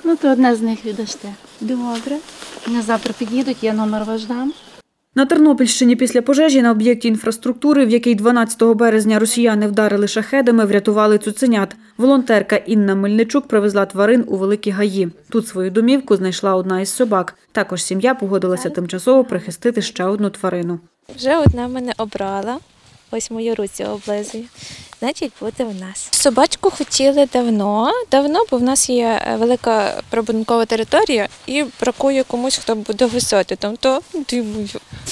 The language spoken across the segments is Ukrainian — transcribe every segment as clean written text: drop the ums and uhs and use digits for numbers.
Ну, то одне з них віддасте. Добре. Вони завтра під'їдуть, я номер ваш дам. На Тернопільщині після пожежі на об'єкті інфраструктури, в який 12 березня росіяни вдарили шахедами, врятували цуценят. Волонтерка Інна Мельничук привезла тварин у Великі Гаї. Тут свою домівку знайшла одна із собак. Також сім'я погодилася тимчасово прихистити ще одну тварину. Вже одна мене обрала, ось мою руці облизує, значить буде в нас. Собачку хотіли давно, бо в нас є велика прибудинкова територія і бракує комусь, хто буде гусати там, то дивую.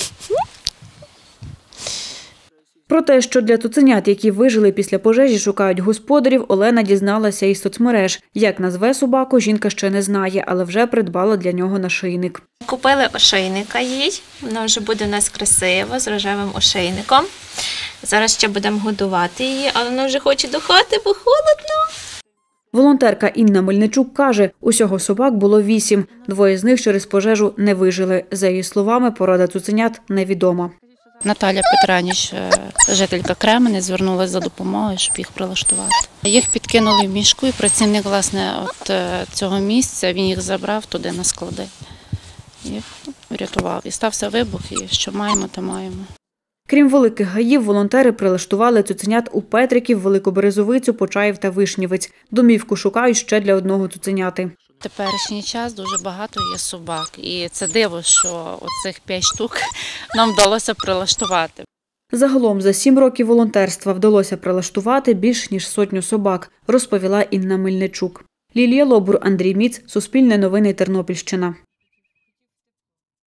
Про те, що для цуценят, які вижили після пожежі, шукають господарів, Олена дізналася із соцмереж. Як назве собаку, жінка ще не знає, але вже придбала для нього нашийник. Купили ошейника їй, вона вже буде у нас красива, з рожевим ошейником. Зараз ще будемо годувати її, але вона вже хоче до хати, бо холодно. Волонтерка Інна Мельничук каже, усього собак було 8. 2 з них через пожежу не вижили. За її словами, порода цуценят невідома. Наталя Петраніч, жителька Кремени, звернулася за допомогою, щоб їх прилаштувати. Їх підкинули в мішку, і працівник, власне, от цього місця, він їх забрав туди на склади і врятував. І стався вибух, і що маємо, то маємо. Крім Великих Гаїв, волонтери прилаштували цуценят у Петриків, Великоберезовицю, Почаїв та Вишнівець. Домівку шукають ще для одного цуценяти. В теперішній час дуже багато є собак, і це диво, що оцих 5 штук нам вдалося прилаштувати. Загалом за 7 років волонтерства вдалося прилаштувати більш ніж 100 собак, розповіла Інна Мельничук. Лілія Лобур, Андрій Міц, Суспільне новини, Тернопільщина.